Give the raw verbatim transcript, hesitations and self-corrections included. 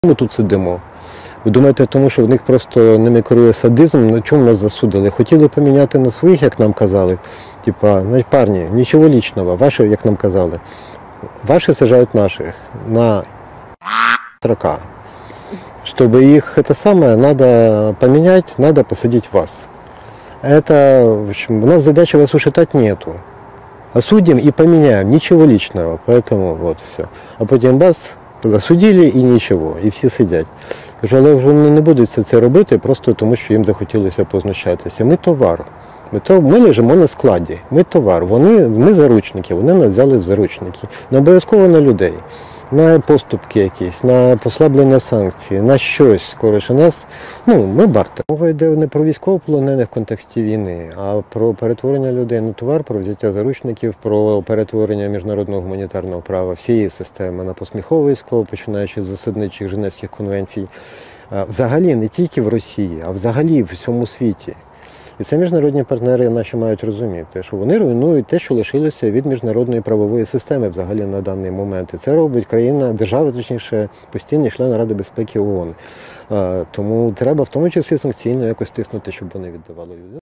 Ми тут сидимо. Ви думаєте, тому що в них просто ними керує садизм, на чому нас засудили? Хотіли поміняти на своїх, як нам казали. Типа, парні, нічого лічного, ваші, як нам казали. Ваші сажають наших на трака. Чтобы их это самое надо поменять, надо посадить вас. Это, в общем, у нас задачи вас ушатать нету. Осудим и поменяем, ничего личного, поэтому вот все. А потім бас, засудили і нічого, і всі сидять. Кажу, але вони не будуть все це робити просто тому, що їм захотілося познущатися. Ми товар. Ми, то, ми лежимо на складі, ми товар. Вони, ми заручники, вони нас взяли в заручники. Не обов'язково на людей, на поступки якісь, на послаблення санкцій, на щось. Коротше, нас, ну, ми бартер. Мова йде не про військовополонених в контексті війни, а про перетворення людей на товар, про взяття заручників, про перетворення міжнародного гуманітарного права, всієї системи на посміховисько, починаючи з засадничих Женевських конвенцій. Взагалі, не тільки в Росії, а взагалі в всьому світі. І це міжнародні партнери наші мають розуміти, що вони руйнують те, що лишилося від міжнародної правової системи взагалі на даний момент. І це робить країна, держава, точніше, постійний член Ради безпеки ООН. Тому треба в тому числі санкційно якось тиснути, щоб вони віддавали людей.